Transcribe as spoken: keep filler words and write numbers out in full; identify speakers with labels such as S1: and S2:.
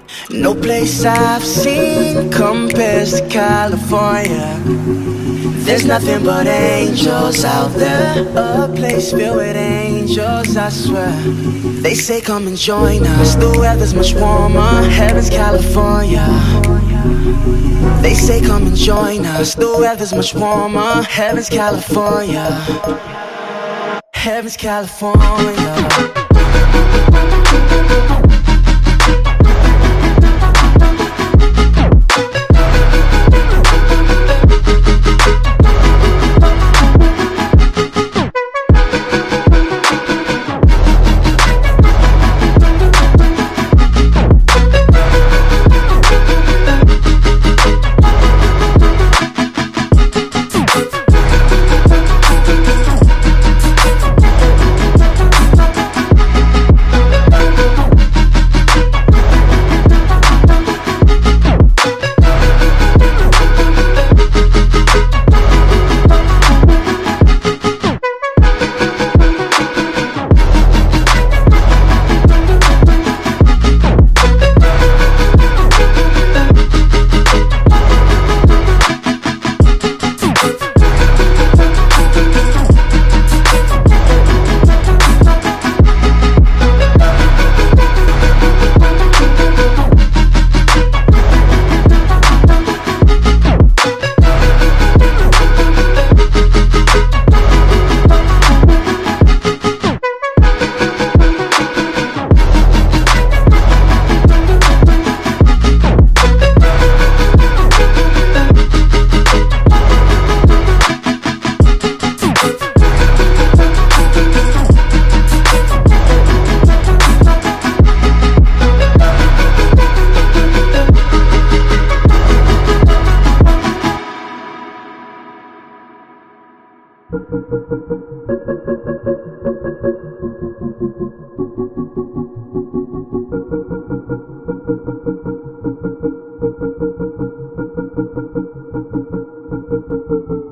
S1: No place I've seen compares to California. There's nothing but angels out there. A place filled with angels, I swear. They say come and join us. The weather's much warmer. Heaven's California. They say come and join us. The weather's much warmer. Heaven's California. Heaven's California.
S2: Thank you.